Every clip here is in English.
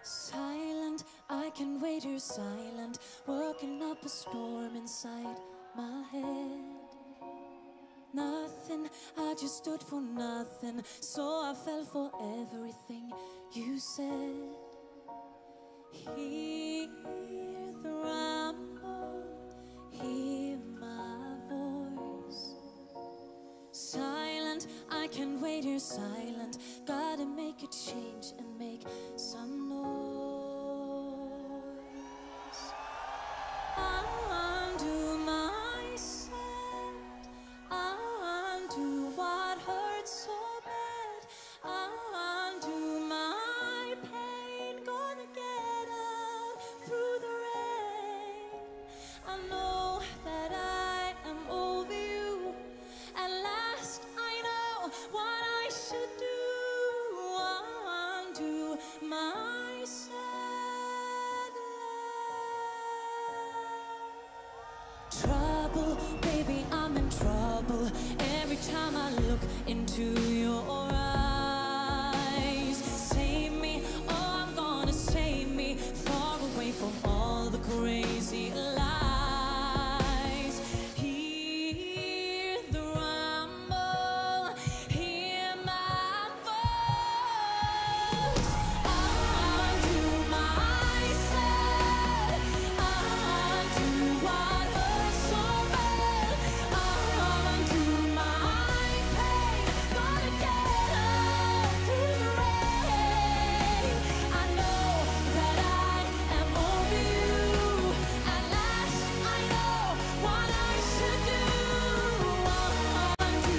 Silent, I can wait here silent, working up a storm inside my head. Nothing, I just stood for nothing, so I fell for everything you said. Hear the rumble, hear my voice. Silent, I can wait here silent, gotta make a change and make some noise. I undo myself, I undo what hurt so bad, I undo my pain, gonna get out through the rain. I know that I am over you, at last I know what I should do. Undo my sad life. Trouble, baby, I'm in trouble every time I look into your eyes. Save me, oh, I'm gonna save me, far away from all the crazy lies. Hear the rumble, hear my voice. Undo myself, undo what hurt so bad, undo my pain, gonna get out through the rain. I know that I am over you, at last I know what I should do. Undo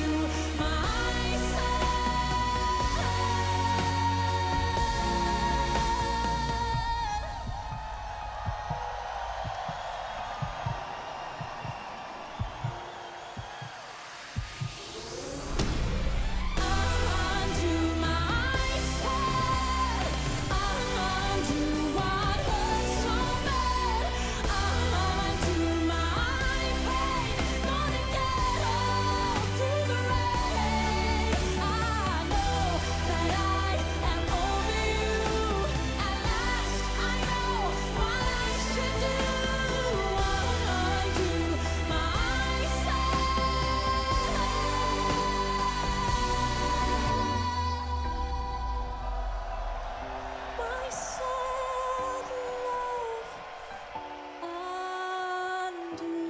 my sad life, undo.